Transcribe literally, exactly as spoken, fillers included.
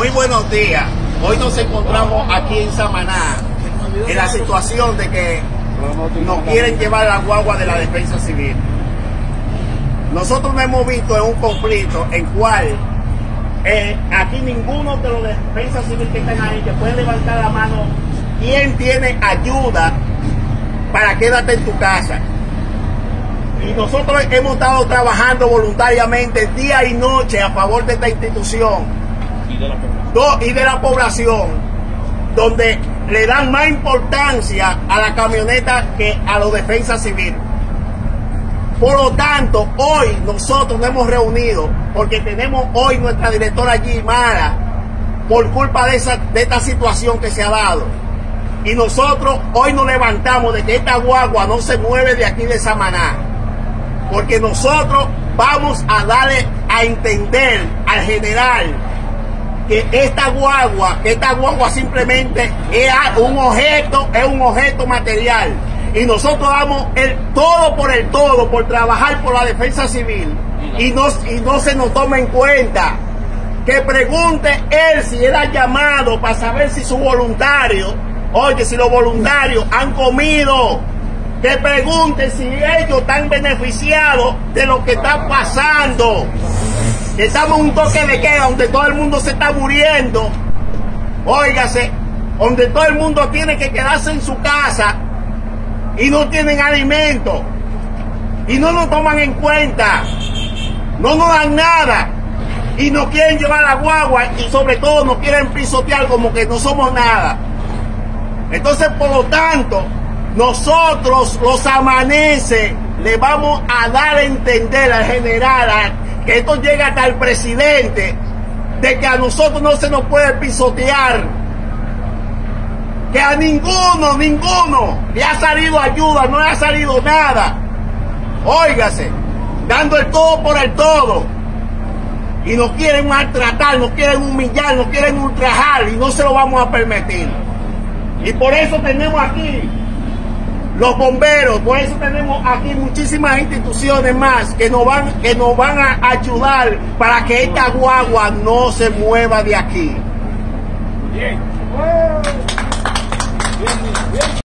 Muy buenos días. Hoy nos encontramos aquí en Samaná en la situación de que nos quieren llevar la guagua de la defensa civil. Nosotros nos hemos visto en un conflicto en cual eh, aquí ninguno de los de defensa civil que están ahí que puede levantar la mano quién tiene ayuda para quédate en tu casa. Y nosotros hemos estado trabajando voluntariamente día y noche a favor de esta institución y de la población, y de la población donde le dan más importancia a la camioneta que a la defensa civil. Por lo tanto, hoy nosotros nos hemos reunido porque tenemos hoy nuestra directora allí, Mara, por culpa de, esa, de esta situación que se ha dado. Y nosotros hoy nos levantamos de que esta guagua no se mueve de aquí de Samaná, porque nosotros vamos a darle a entender al general que esta guagua, que esta guagua simplemente es un objeto, es un objeto material. Y nosotros damos el todo por el todo, por trabajar por la defensa civil. Y no, y no se nos toma en cuenta. Que pregunte él si él ha llamado para saber si su voluntario, oye, si los voluntarios han comido. Que pregunte si ellos están beneficiados de lo que está pasando. Que estamos en un toque de queda donde todo el mundo se está muriendo. Óigase, donde todo el mundo tiene que quedarse en su casa y no tienen alimento. Y no nos toman en cuenta. No nos dan nada. Y nos quieren llevar la guagua y sobre todo nos quieren pisotear como que no somos nada. Entonces, por lo tanto, nosotros los amaneces le vamos a dar a entender al general a, que esto llega hasta el presidente de que a nosotros no se nos puede pisotear, que a ninguno, ninguno le ha salido ayuda, no le ha salido nada. Óigase, dando el todo por el todo. Y nos quieren maltratar, nos quieren humillar, nos quieren ultrajar y no se lo vamos a permitir. Y por eso tenemos aquí los bomberos, por eso tenemos aquí muchísimas instituciones más que nos van, que nos van a ayudar para que esta guagua no se mueva de aquí. Bien.